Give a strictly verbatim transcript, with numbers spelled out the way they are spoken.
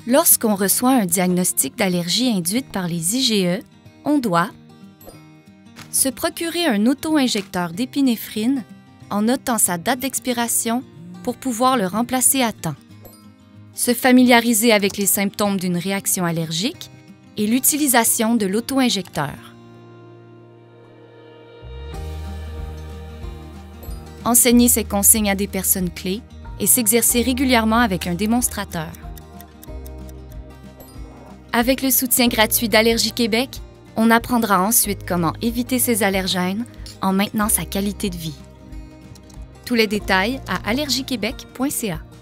Lorsqu'on reçoit un diagnostic d'allergie induite par les I G E, on doit se procurer un auto-injecteur d'épinéphrine en notant sa date d'expiration pour pouvoir le remplacer à temps, se familiariser avec les symptômes d'une réaction allergique et l'utilisation de l'auto-injecteur. Enseigner ces consignes à des personnes clés et s'exercer régulièrement avec un démonstrateur. Avec le soutien gratuit d'Allergie Québec, on apprendra ensuite comment éviter ces allergènes en maintenant sa qualité de vie. Tous les détails à allergie québec point c a.